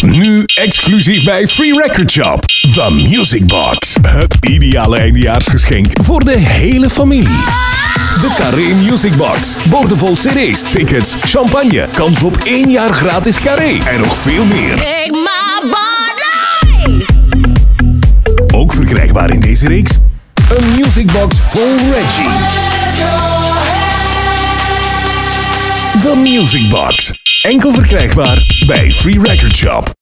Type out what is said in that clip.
Nu exclusief bij Free Record Shop. The Music Box. Het ideale eindejaarsgeschenk voor de hele familie. De Carré Music Box. Boordevol cd's, tickets, champagne. Kans op 1 jaar gratis Carré. En nog veel meer. Take my body. Ook verkrijgbaar in deze reeks. Een Music Box vol Reggie. The Music Box. Enkel verkrijgbaar bij Free Record Shop.